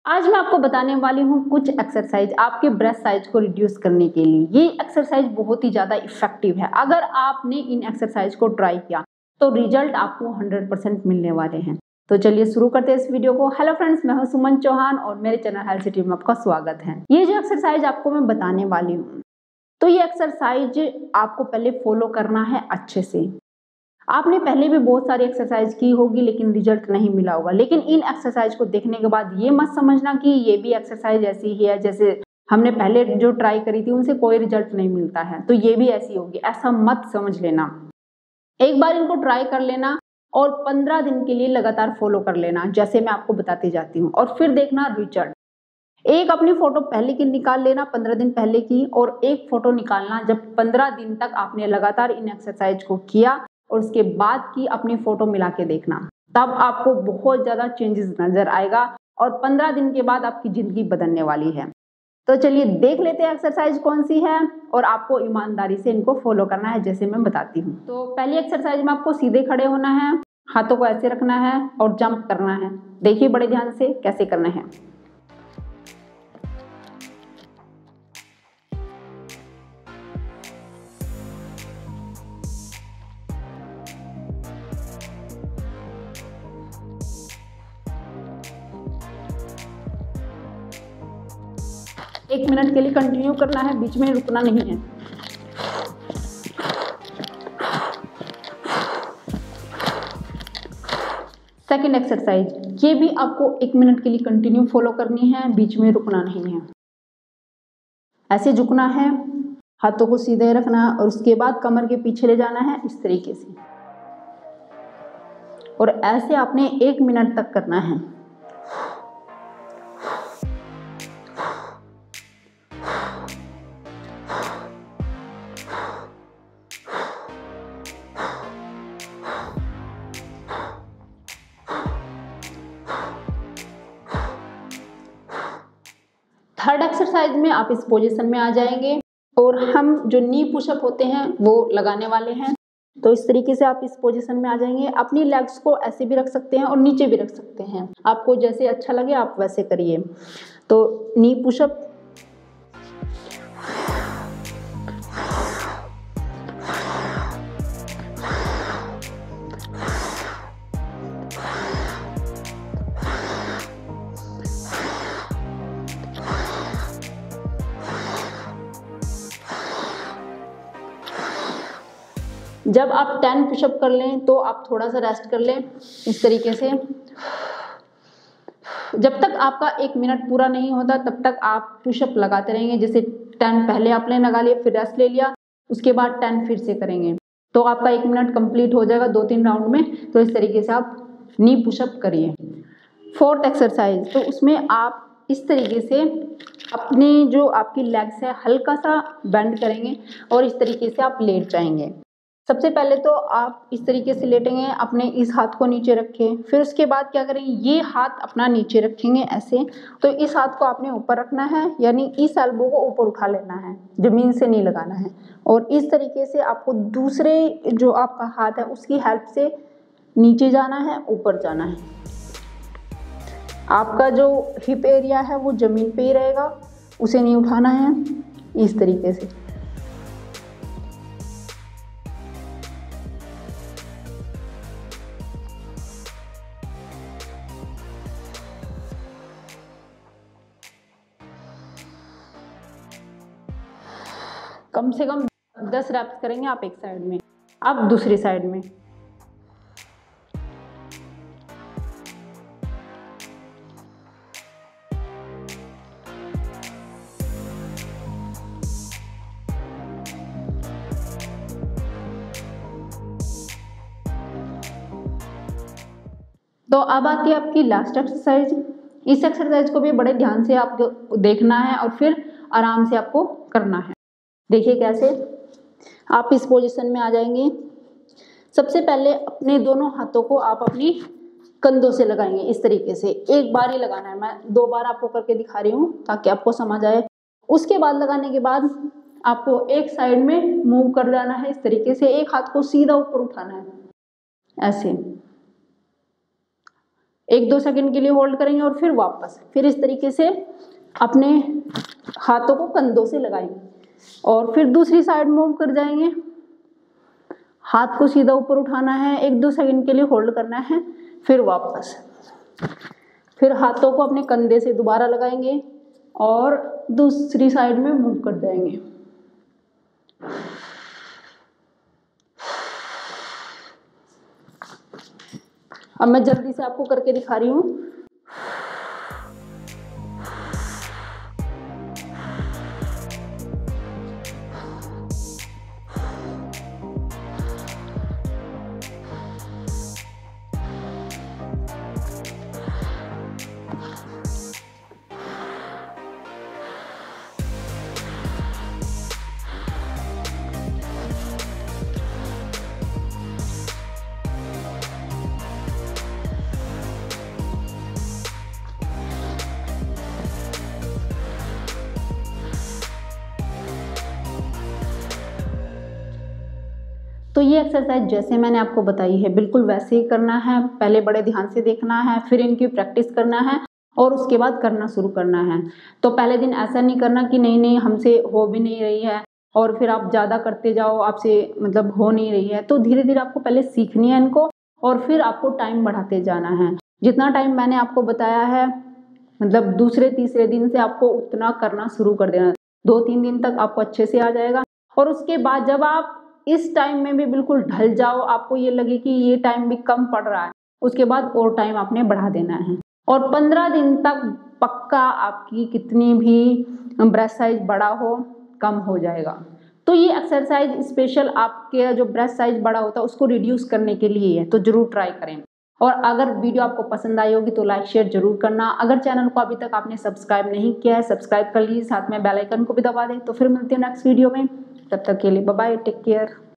आज मैं आपको बताने वाली हूँ कुछ एक्सरसाइज आपके ब्रेस्ट साइज को रिड्यूस करने के लिए। ये एक्सरसाइज बहुत ही ज़्यादा इफेक्टिव है। अगर आपने इन एक्सरसाइज को ट्राई किया तो रिजल्ट आपको 100% मिलने वाले हैं। तो चलिए शुरू करते हैं इस वीडियो को। हेलो फ्रेंड्स, मैं हूँ सुमन चौहान और मेरे चैनल हेल्थ सिटी में आपका स्वागत है। ये जो एक्सरसाइज आपको मैं बताने वाली हूँ, तो ये एक्सरसाइज आपको पहले फॉलो करना है अच्छे से। आपने पहले भी बहुत सारी एक्सरसाइज की होगी लेकिन रिजल्ट नहीं मिला होगा, लेकिन इन एक्सरसाइज को देखने के बाद ये मत समझना कि ये भी एक्सरसाइज ऐसी ही है जैसे हमने पहले जो ट्राई करी थी उनसे कोई रिजल्ट नहीं मिलता है तो ये भी ऐसी होगी, ऐसा मत समझ लेना। एक बार इनको ट्राई कर लेना और 15 दिन के लिए लगातार फॉलो कर लेना जैसे मैं आपको बताती जाती हूँ, और फिर देखना रिजल्ट। एक अपनी फोटो पहले की निकाल लेना 15 दिन पहले की, और एक फोटो निकालना जब 15 दिन तक आपने लगातार इन एक्सरसाइज को किया और उसके बाद की अपनी फोटो मिला के देखना। तब आपको बहुत ज्यादा चेंजेस नजर आएगा और 15 दिन के बाद आपकी जिंदगी बदलने वाली है। तो चलिए देख लेते हैं एक्सरसाइज कौन सी है, और आपको ईमानदारी से इनको फॉलो करना है जैसे मैं बताती हूँ। तो पहली एक्सरसाइज में आपको सीधे खड़े होना है, हाथों को ऐसे रखना है और जंप करना है। देखिए बड़े ध्यान से कैसे करना है। एक मिनट के लिए कंटिन्यू करना है, बीच में रुकना नहीं है। सेकंड एक्सरसाइज, ये भी आपको 1 मिनट के लिए कंटिन्यू फॉलो करनी है, बीच में रुकना नहीं है। ऐसे झुकना है, हाथों को सीधे रखना है और उसके बाद कमर के पीछे ले जाना है इस तरीके से, और ऐसे आपने 1 मिनट तक करना है। थर्ड एक्सरसाइज में आप इस पोजीशन में आ जाएंगे और हम जो नी पुशअप होते हैं वो लगाने वाले हैं। तो इस तरीके से आप इस पोजीशन में आ जाएंगे। अपनी लेग्स को ऐसे भी रख सकते हैं और नीचे भी रख सकते हैं, आपको जैसे अच्छा लगे आप वैसे करिए। तो नी पुशअप, जब आप 10 पुशअप कर लें तो आप थोड़ा सा रेस्ट कर लें इस तरीके से। जब तक आपका 1 मिनट पूरा नहीं होता तब तक आप पुशअप लगाते रहेंगे। जैसे 10 पहले आपने लगा लिया, फिर रेस्ट ले लिया, उसके बाद 10 फिर से करेंगे तो आपका 1 मिनट कंप्लीट हो जाएगा 2-3 राउंड में। तो इस तरीके से आप नी पुशअप करिए। फोर्थ एक्सरसाइज, तो उसमें आप इस तरीके से अपनी जो आपकी लेग्स है हल्का सा बेंड करेंगे और इस तरीके से आप लेट जाएंगे। सबसे पहले तो आप इस तरीके से लेटेंगे, अपने इस हाथ को नीचे रखें। फिर उसके बाद क्या करेंगे, ये हाथ अपना नीचे रखेंगे ऐसे। तो इस हाथ को आपने ऊपर रखना है, यानी इस एल्बो को ऊपर उठा लेना है, जमीन से नहीं लगाना है। और इस तरीके से आपको दूसरे जो आपका हाथ है उसकी हेल्प से नीचे जाना है, ऊपर जाना है। आपका जो हिप एरिया है वो जमीन पे ही रहेगा, उसे नहीं उठाना है। इस तरीके से कम से कम 10 रैप्स करेंगे आप एक साइड में, आप दूसरी साइड में। तो अब आती है आपकी लास्ट एक्सरसाइज। इस एक्सरसाइज को भी बड़े ध्यान से आपको देखना है और फिर आराम से आपको करना है। देखिए कैसे, आप इस पोजीशन में आ जाएंगे। सबसे पहले अपने दोनों हाथों को आप अपनी कंधों से लगाएंगे इस तरीके से। एक बार ही लगाना है, मैं 2 बार आपको करके दिखा रही हूँ ताकि आपको समझ आए। उसके बाद लगाने के बाद आपको एक साइड में मूव कर जाना है इस तरीके से। एक हाथ को सीधा ऊपर उठाना है ऐसे। 1-2 सेकंड के लिए होल्ड करेंगे और फिर वापस। फिर इस तरीके से अपने हाथों को कंधों से लगाएंगे और फिर दूसरी साइड मूव कर जाएंगे। हाथ को सीधा ऊपर उठाना है, 1-2 सेकंड के लिए होल्ड करना है, फिर वापस। फिर हाथों को अपने कंधे से दोबारा लगाएंगे और दूसरी साइड में मूव कर जाएंगे। अब मैं जल्दी से आपको करके दिखा रही हूँ। तो ये एक्सरसाइज जैसे मैंने आपको बताई है बिल्कुल वैसे ही करना है। पहले बड़े ध्यान से देखना है, फिर इनकी प्रैक्टिस करना है और उसके बाद करना शुरू करना है। तो पहले दिन ऐसा नहीं करना कि नहीं नहीं हमसे हो भी नहीं रही है और फिर आप ज़्यादा करते जाओ, आपसे मतलब हो नहीं रही है। तो धीरे धीरे आपको पहले सीखनी है इनको और फिर आपको टाइम बढ़ाते जाना है। जितना टाइम मैंने आपको बताया है मतलब दूसरे तीसरे दिन से आपको उतना करना शुरू कर देना। 2-3 दिन तक आपको अच्छे से आ जाएगा और उसके बाद जब आप इस टाइम में भी बिल्कुल ढल जाओ, आपको ये लगे कि ये टाइम भी कम पड़ रहा है, उसके बाद और टाइम आपने बढ़ा देना है और 15 दिन तक पक्का आपकी कितनी भी ब्रेस्ट साइज बड़ा हो कम हो जाएगा। तो ये एक्सरसाइज स्पेशल आपके जो ब्रेस्ट साइज बड़ा होता है उसको रिड्यूस करने के लिए है, तो जरूर ट्राई करें। और अगर वीडियो आपको पसंद आई होगी तो लाइक शेयर जरूर करना। अगर चैनल को अभी तक आपने सब्सक्राइब नहीं किया है सब्सक्राइब कर लीजिए, साथ में बेल आइकन को भी दबा दें। तो फिर मिलते हैं नेक्स्ट वीडियो में, तब तक के लिए बाय बाय, टेक केयर।